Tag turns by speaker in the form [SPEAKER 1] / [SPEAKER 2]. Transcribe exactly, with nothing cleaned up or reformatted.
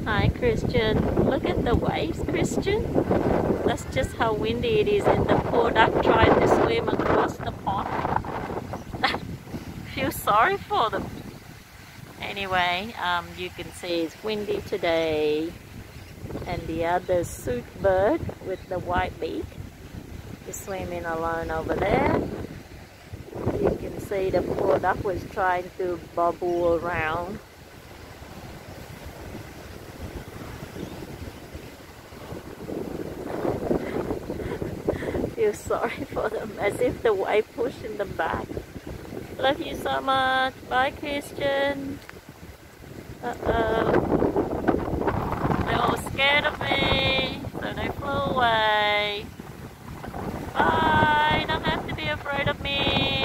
[SPEAKER 1] Hi, Christian. Look at the waves, Christian. That's just how windy it is, and the poor duck tried to swim across the pond. Feel sorry for them. Anyway, um, you can see it's windy today, and the other soot bird with the white beak is swimming alone over there. You can see the poor duck was trying to bubble around. Feel sorry for them, as if the wave pushing them back. Love you so much. Bye, Christian. Uh-oh. They're all scared of me, so they flew away. Bye. Don't have to be afraid of me.